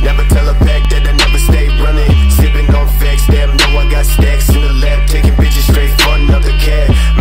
Never tell a pack that I never stay running. Sipping on facts, damn, know I got stacks in the lab. Taking bitches straight for another cat.